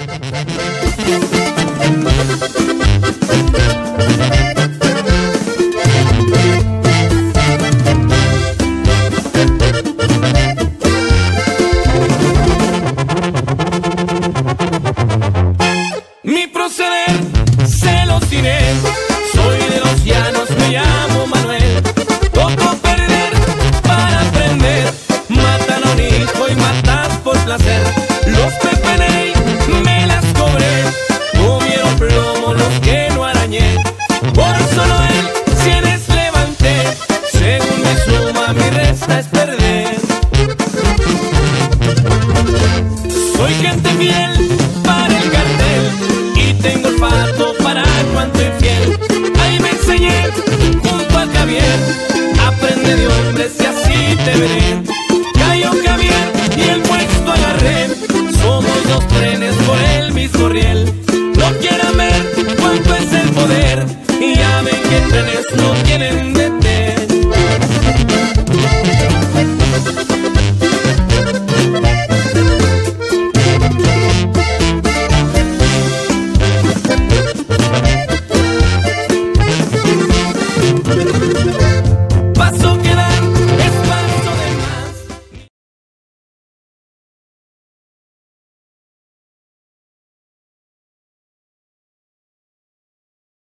Mi proceder se los diré, soy de los llanos, me llamo Manuel. Tocó perder para aprender, matan a un hijo y matas por placer. Los pepeney me las cobré, comieron plomo los que no arañé. Por solo él cienes levanté, según mi suma mi resta es perder. Soy gente fiel para el cartel y tengo olfato para cuanto infiel. Ahí me enseñé junto a Javier, aprende de hombres y así te veré.